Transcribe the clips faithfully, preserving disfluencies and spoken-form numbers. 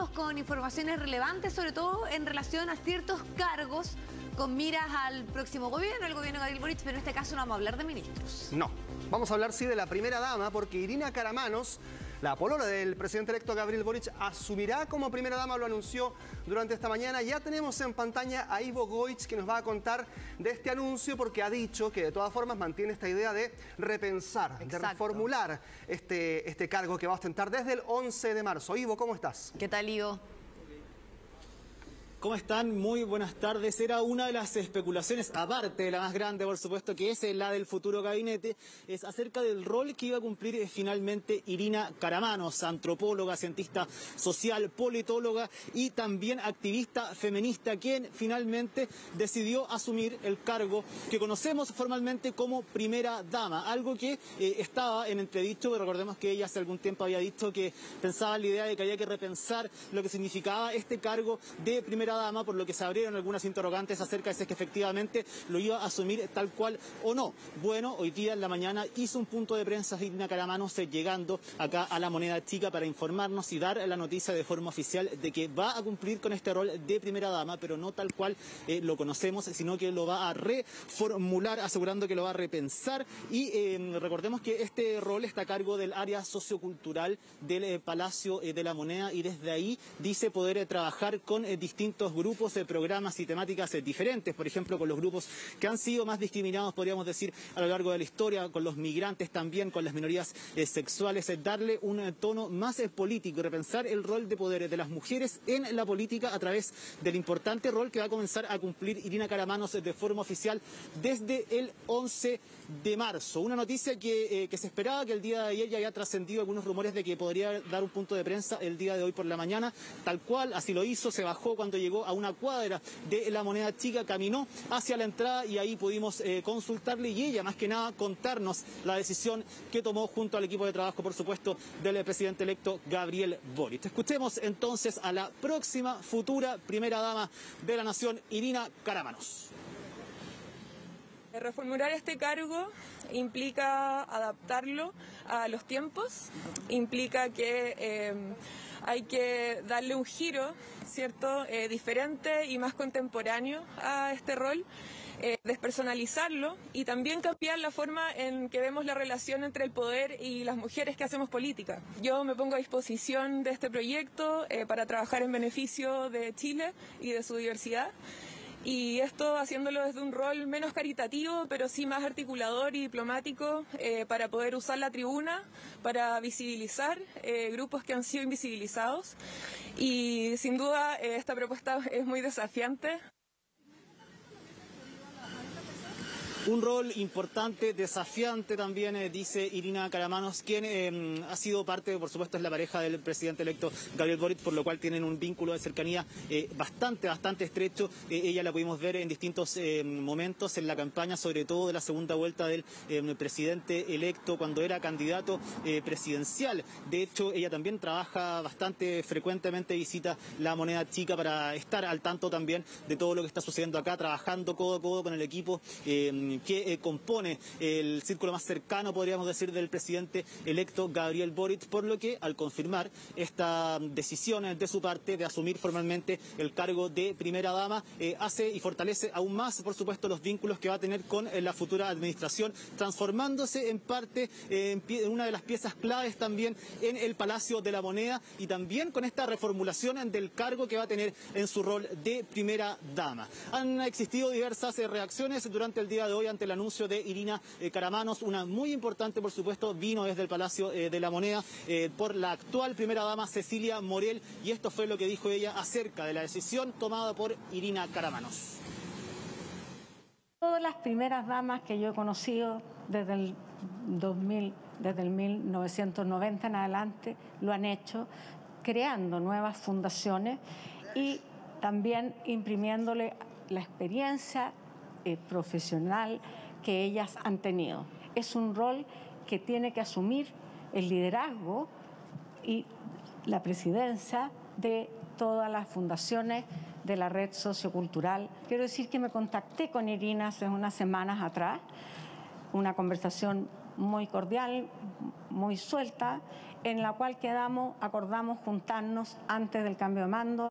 Vamos con informaciones relevantes, sobre todo en relación a ciertos cargos con miras al próximo gobierno, el gobierno de Gabriel Boric, pero en este caso no vamos a hablar de ministros. No, vamos a hablar sí de la primera dama, porque Irina Karamanos, la polola del presidente electo Gabriel Boric, asumirá como primera dama, lo anunció durante esta mañana. Ya tenemos en pantalla a Ivo Goich, que nos va a contar de este anuncio, porque ha dicho que de todas formas mantiene esta idea de repensar, Exacto. de reformular este, este cargo que va a ostentar desde el once de marzo. Ivo, ¿cómo estás? ¿Qué tal, Ivo? ¿Cómo están? Muy buenas tardes. Era una de las especulaciones, aparte de la más grande, por supuesto, que es la del futuro gabinete, es acerca del rol que iba a cumplir finalmente Irina Karamanos, antropóloga, cientista social, politóloga y también activista feminista, quien finalmente decidió asumir el cargo que conocemos formalmente como primera dama, algo que eh, estaba en entredicho. Recordemos que ella hace algún tiempo había dicho que pensaba en la idea de que había que repensar lo que significaba este cargo de primera dama, por lo que se abrieron algunas interrogantes acerca de si es que efectivamente lo iba a asumir tal cual o no. Bueno, hoy día en la mañana hizo un punto de prensa Irina Karamanos, llegando acá a La Moneda Chica para informarnos y dar la noticia de forma oficial de que va a cumplir con este rol de primera dama, pero no tal cual eh, lo conocemos, sino que lo va a reformular, asegurando que lo va a repensar. Y eh, recordemos que este rol está a cargo del área sociocultural del eh, Palacio eh, de la Moneda, y desde ahí dice poder eh, trabajar con eh, distintos grupos de programas y temáticas diferentes, por ejemplo con los grupos que han sido más discriminados, podríamos decir, a lo largo de la historia, con los migrantes también, con las minorías eh, sexuales, eh, darle un eh, tono más eh, político y repensar el rol de poder de las mujeres en la política a través del importante rol que va a comenzar a cumplir Irina Karamanos eh, de forma oficial desde el once de marzo. Una noticia que, eh, que se esperaba, que el día de ayer ya había trascendido algunos rumores de que podría dar un punto de prensa el día de hoy por la mañana, tal cual, así lo hizo, se bajó cuando llegó llegó a una cuadra de La Moneda Chica, caminó hacia la entrada y ahí pudimos eh, consultarle, y ella más que nada contarnos la decisión que tomó junto al equipo de trabajo, por supuesto, del presidente electo Gabriel Boric. Escuchemos entonces a la próxima futura primera dama de la nación, Irina Karamanos. Reformular este cargo implica adaptarlo a los tiempos, implica que eh, hay que darle un giro, ¿cierto?, eh, diferente y más contemporáneo a este rol, eh, despersonalizarlo y también cambiar la forma en que vemos la relación entre el poder y las mujeres que hacemos política. Yo me pongo a disposición de este proyecto eh, para trabajar en beneficio de Chile y de su diversidad. Y esto haciéndolo desde un rol menos caritativo, pero sí más articulador y diplomático, eh, para poder usar la tribuna, para visibilizar eh, grupos que han sido invisibilizados. Y sin duda eh, esta propuesta es muy desafiante. Un rol importante, desafiante también, eh, dice Irina Karamanos, quien eh, ha sido parte, por supuesto, es la pareja del presidente electo Gabriel Boric, por lo cual tienen un vínculo de cercanía eh, bastante, bastante estrecho. Eh, ella la pudimos ver en distintos eh, momentos en la campaña, sobre todo de la segunda vuelta del eh, presidente electo, cuando era candidato eh, presidencial. De hecho, ella también trabaja bastante frecuentemente, visita La Moneda Chica para estar al tanto también de todo lo que está sucediendo acá, trabajando codo a codo con el equipo eh, que eh, compone el círculo más cercano, podríamos decir, del presidente electo Gabriel Boric, por lo que al confirmar esta decisión de su parte de asumir formalmente el cargo de primera dama, eh, hace y fortalece aún más, por supuesto, los vínculos que va a tener con eh, la futura administración, transformándose en parte eh, en, pie, en una de las piezas claves también en el Palacio de la Moneda, y también con esta reformulación del cargo que va a tener en su rol de primera dama. Han existido diversas eh, reacciones durante el día de hoy ante el anuncio de Irina eh, Karamanos. Una muy importante, por supuesto, vino desde el Palacio eh, de la Moneda eh, por la actual primera dama Cecilia Morel, y esto fue lo que dijo ella acerca de la decisión tomada por Irina Karamanos. Todas las primeras damas que yo he conocido desde el dos mil, desde el mil novecientos noventa en adelante, lo han hecho creando nuevas fundaciones y también imprimiéndole la experiencia eh, profesional que ellas han tenido. Es un rol que tiene que asumir el liderazgo y la presidencia de todas las fundaciones de la red sociocultural. Quiero decir que me contacté con Irina hace unas semanas atrás una conversación muy cordial, muy suelta, en la cual quedamos, acordamos juntarnos antes del cambio de mando.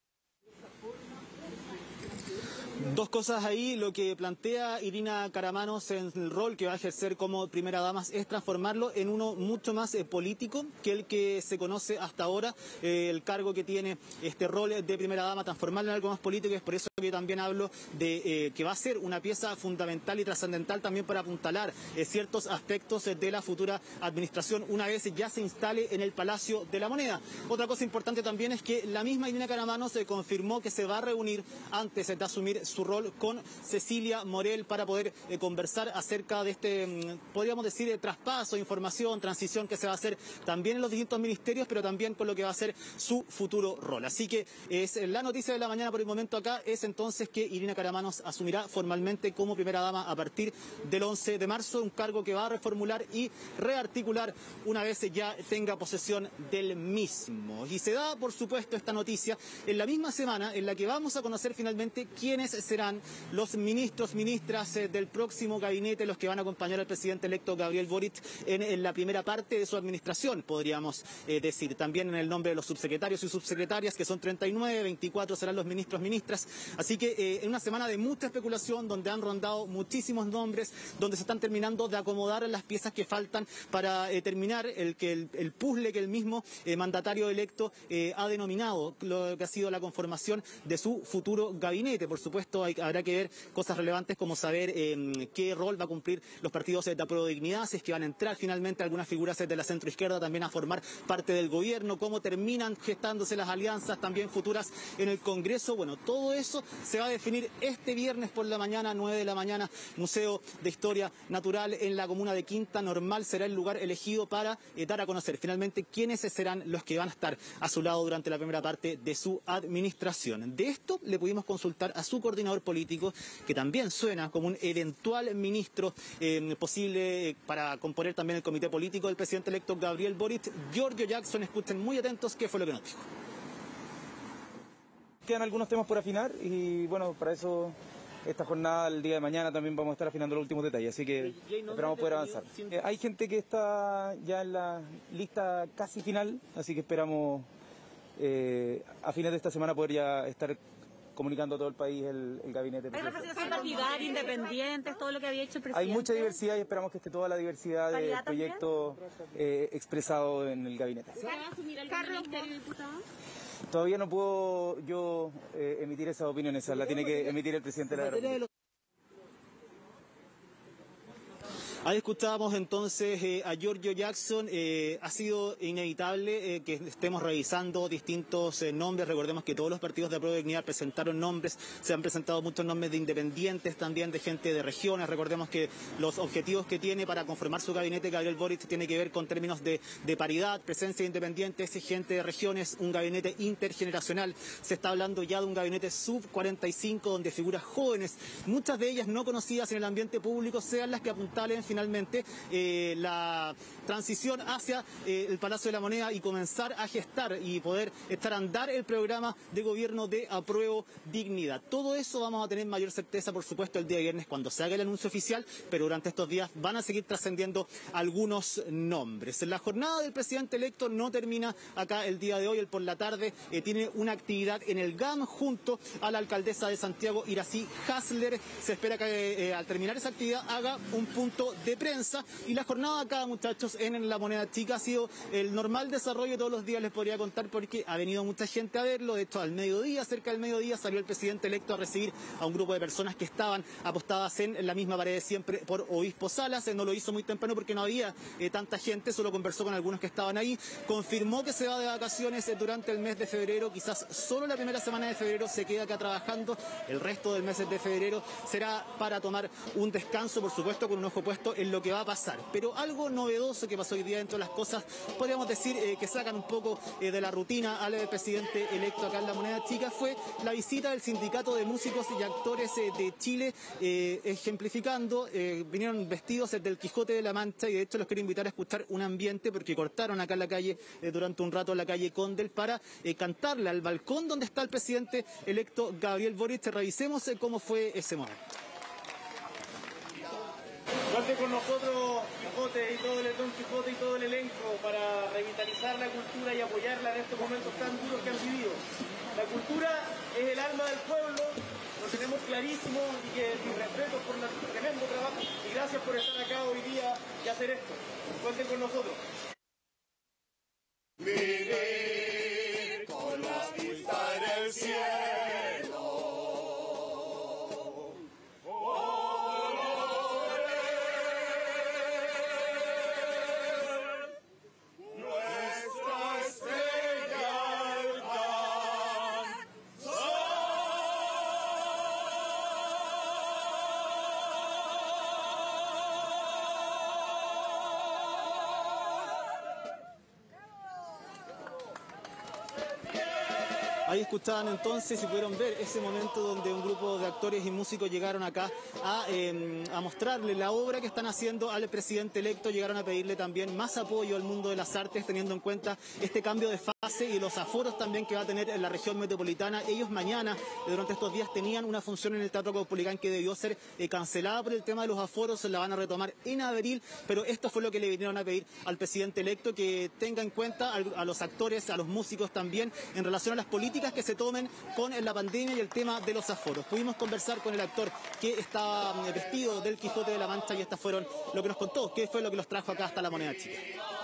Dos cosas ahí, lo que plantea Irina Karamanos en el rol que va a ejercer como primera dama es transformarlo en uno mucho más eh, político que el que se conoce hasta ahora, eh, el cargo que tiene este rol de primera dama, transformarlo en algo más político. Es por eso que yo también hablo de eh, que va a ser una pieza fundamental y trascendental también para apuntalar eh, ciertos aspectos eh, de la futura administración una vez ya se instale en el Palacio de la Moneda. Otra cosa importante también es que la misma Irina Karamanos se confirmó que se va a reunir antes de asumir su rol con Cecilia Morel para poder eh, conversar acerca de este, podríamos decir, eh, traspaso, información, transición que se va a hacer también en los distintos ministerios, pero también con lo que va a ser su futuro rol. Así que es la noticia de la mañana por el momento acá es entonces que Irina Karamanos asumirá formalmente como primera dama a partir del once de marzo, un cargo que va a reformular y rearticular una vez ya tenga posesión del mismo. Y se da, por supuesto, esta noticia en la misma semana en la que vamos a conocer finalmente quiénes serán los ministros, ministras eh, del próximo gabinete, los que van a acompañar al presidente electo Gabriel Boric en, en la primera parte de su administración, podríamos eh, decir. También en el nombre de los subsecretarios y subsecretarias, que son treinta y nueve, veinticuatro serán los ministros, ministras. Así que eh, en una semana de mucha especulación, donde han rondado muchísimos nombres, donde se están terminando de acomodar las piezas que faltan para eh, terminar el, que el, el puzzle que el mismo eh, mandatario electo eh, ha denominado lo que ha sido la conformación de su futuro gabinete. Por supuesto, Hay, habrá que ver cosas relevantes como saber eh, qué rol va a cumplir los partidos de Apruebo Dignidad, si es que van a entrar finalmente algunas figuras de la centroizquierda también a formar parte del gobierno, cómo terminan gestándose las alianzas también futuras en el Congreso. Bueno, todo eso se va a definir este viernes por la mañana, nueve de la mañana, Museo de Historia Natural en la comuna de Quinta Normal será el lugar elegido para eh, dar a conocer finalmente quiénes serán los que van a estar a su lado durante la primera parte de su administración. De esto le pudimos consultar a su coordinador político, que también suena como un eventual ministro eh, posible eh, para componer también el comité político del presidente electo Gabriel Boric, Giorgio Jackson. Escuchen muy atentos qué fue lo que nos dijo. Quedan algunos temas por afinar y bueno, para eso esta jornada, el día de mañana, también vamos a estar afinando los últimos detalles, así que esperamos poder avanzar. Eh, hay gente que está ya en la lista casi final, así que esperamos eh, a fines de esta semana poder ya estar comunicando a todo el país el, el gabinete. ¿Hay representación partidaria, independientes, todo lo que había hecho el presidente? Hay mucha diversidad y esperamos que esté toda la diversidad de proyectos eh, expresado en el gabinete. ¿Se va a asumir algún ministerio, diputado? Todavía no puedo yo eh, emitir esas opiniones, la tiene que emitir el presidente de la República. Ahí escuchábamos entonces eh, a Giorgio Jackson. Eh, ha sido inevitable eh, que estemos revisando distintos eh, nombres. Recordemos que todos los partidos de Apruebo Dignidad presentaron nombres, se han presentado muchos nombres de independientes, también de gente de regiones. Recordemos que los objetivos que tiene para conformar su gabinete Gabriel Boric tiene que ver con términos de, de paridad, presencia de independientes, gente de regiones, un gabinete intergeneracional. Se está hablando ya de un gabinete sub cuarenta y cinco donde figuras jóvenes, muchas de ellas no conocidas en el ambiente público, sean las que apuntalen finalmente eh, la transición hacia eh, el Palacio de la Moneda y comenzar a gestar y poder estar a andar el programa de gobierno de Apruebo Dignidad. Todo eso vamos a tener mayor certeza, por supuesto, el día viernes cuando se haga el anuncio oficial, pero durante estos días van a seguir trascendiendo algunos nombres. La jornada del presidente electo no termina acá el día de hoy, el por la tarde eh, tiene una actividad en el G A M junto a la alcaldesa de Santiago, Iracy Hasler. Se espera que eh, al terminar esa actividad haga un punto de prensa y la jornada acá, muchachos, en la Moneda Chica ha sido el normal desarrollo. Todos los días les podría contar porque ha venido mucha gente a verlo. De hecho, al mediodía, cerca del mediodía, salió el presidente electo a recibir a un grupo de personas que estaban apostadas en la misma pared de siempre por Obispo Salas. No lo hizo muy temprano porque no había eh, tanta gente, solo conversó con algunos que estaban ahí. Confirmó que se va de vacaciones eh, durante el mes de febrero, quizás solo la primera semana de febrero se queda acá trabajando. El resto del mes de febrero será para tomar un descanso, por supuesto, con un ojo puesto en lo que va a pasar. Pero algo novedoso que pasó hoy día dentro de las cosas, podríamos decir eh, que sacan un poco eh, de la rutina al eh, presidente electo acá en la Moneda Chica, fue la visita del Sindicato de Músicos y Actores eh, de Chile, eh, ejemplificando, eh, vinieron vestidos eh, del Quijote de la Mancha y de hecho los quiero invitar a escuchar un ambiente porque cortaron acá en la calle, eh, durante un rato en la calle Condel para eh, cantarle al balcón donde está el presidente electo Gabriel Boric. Revisemos eh, cómo fue ese momento. Cuente con nosotros, Quijote y todo el Don Quijote y todo el elenco para revitalizar la cultura y apoyarla en estos momentos tan duros que han vivido. La cultura es el alma del pueblo, lo tenemos clarísimo y que mi respeto por el tremendo trabajo y gracias por estar acá hoy día y hacer esto. Cuenten con nosotros. Vivir con la vista en el cielo. Ahí escuchaban entonces y pudieron ver ese momento donde un grupo de actores y músicos llegaron acá a, eh, a mostrarle la obra que están haciendo al presidente electo. Llegaron a pedirle también más apoyo al mundo de las artes, teniendo en cuenta este cambio de fase y los aforos también que va a tener en la región metropolitana. Ellos mañana, durante estos días, tenían una función en el Teatro Caupolicán que debió ser eh, cancelada por el tema de los aforos. Se la van a retomar en abril, pero esto fue lo que le vinieron a pedir al presidente electo, que tenga en cuenta a, a los actores, a los músicos también, en relación a las políticas que se tomen con la pandemia y el tema de los aforos. Pudimos conversar con el actor que estaba vestido del Quijote de la Mancha y estas fueron lo que nos contó, qué fue lo que los trajo acá hasta la Moneda Chica.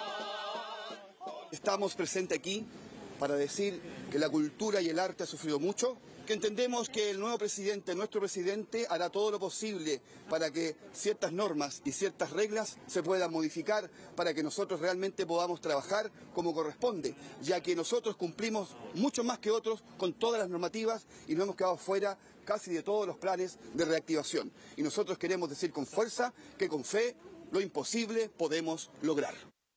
Estamos presentes aquí para decir que la cultura y el arte ha sufrido mucho, que entendemos que el nuevo presidente, nuestro presidente, hará todo lo posible para que ciertas normas y ciertas reglas se puedan modificar para que nosotros realmente podamos trabajar como corresponde, ya que nosotros cumplimos mucho más que otros con todas las normativas y nos hemos quedado fuera casi de todos los planes de reactivación. Y nosotros queremos decir con fuerza que con fe lo imposible podemos lograr.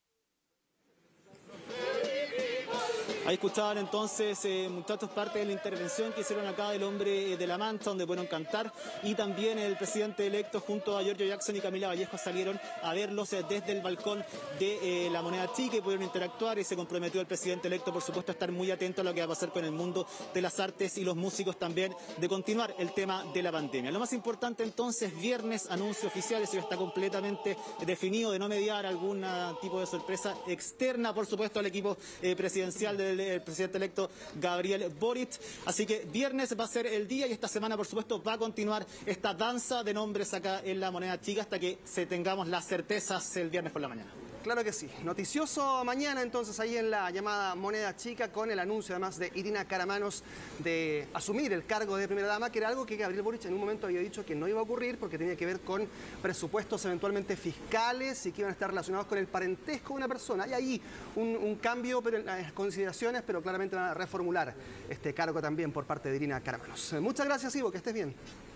Ahí escuchaban entonces, eh, muchachos, parte de la intervención que hicieron acá del Hombre de la Mancha, donde pudieron cantar, y también el presidente electo junto a Giorgio Jackson y Camila Vallejo salieron a verlos eh, desde el balcón de eh, la Moneda Chica y pudieron interactuar, y se comprometió el presidente electo, por supuesto, a estar muy atento a lo que va a pasar con el mundo de las artes y los músicos también, de continuar el tema de la pandemia. Lo más importante entonces, viernes, anuncio oficial, eso ya está completamente definido, de no mediar algún tipo de sorpresa externa, por supuesto, al equipo eh, presidencial del el presidente electo Gabriel Boric. Así que viernes va a ser el día y esta semana, por supuesto, va a continuar esta danza de nombres acá en la Moneda Chica hasta que se tengamos las certezas el viernes por la mañana. Claro que sí. Noticioso mañana entonces ahí en la llamada Moneda Chica, con el anuncio además de Irina Karamanos de asumir el cargo de primera dama, que era algo que Gabriel Boric en un momento había dicho que no iba a ocurrir porque tenía que ver con presupuestos eventualmente fiscales y que iban a estar relacionados con el parentesco de una persona. Hay ahí un, un cambio pero en las consideraciones, pero claramente van a reformular este cargo también por parte de Irina Karamanos. Muchas gracias, Ivo, que estés bien.